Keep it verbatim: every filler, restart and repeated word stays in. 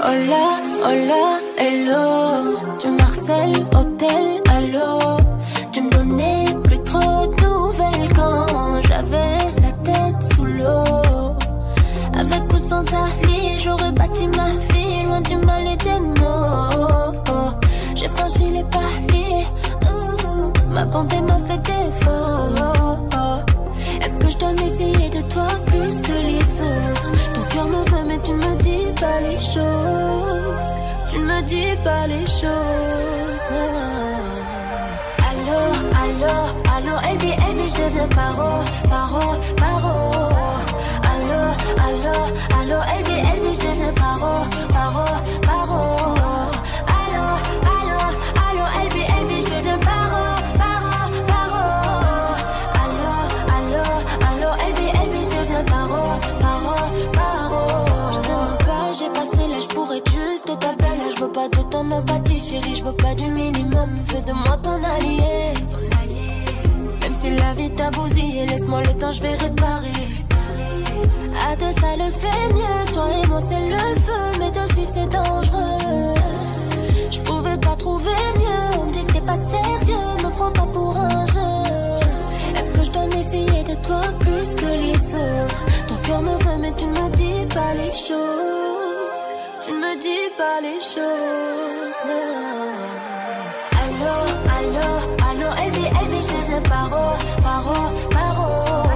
Hola, hola, hello. Tu m'harcèles, hôtel, allô. Tu me donnais plus trop de nouvelles quand j'avais la tête sous l'eau. Avec ou sans Ali, j'aurais bâti ma vie loin du mal et des mots. J'ai franchi les paliers, ouh, ma bonté m'a fait défaut. Est-ce que je dois m'essayer de toi plus que les autres? Ton cœur me veut mais tu ne me dis pas les choses. Tu ne me dis pas les choses. Allô, allô, allô, L B, L B, je deviens paro, paro, paro. Allô, allô, allô, L B, L B, je deviens paro, paro, paro. Allô, allô, allô, L B, L B, je deviens paro, paro, paro. Allô, allô, allô, L B, L B, je deviens paro, paro, paro. Je te mens pas, j'ai passé l'âge pour être juste ta belle. Je veux pas de ton empathie, chérie, je veux pas du minimum. Fais de moi ton allié, ton allié. Même si la vie t'a bousillé, laisse-moi le temps, je vais réparer. À deux ça le fait mieux, toi et moi c'est le feu, mais te suivre c'est dangereux. Je pouvais pas trouver mieux, on me dit que t'es pas sérieux, me prends pas pour un jeu. Est-ce que je dois m'essayer de toi plus que les autres? Ton cœur me veut mais tu ne me dis pas les choses. Tu ne me dis pas les choses, non. Allô, allô, allô, L B, L B, je deviens paro, paro, paro.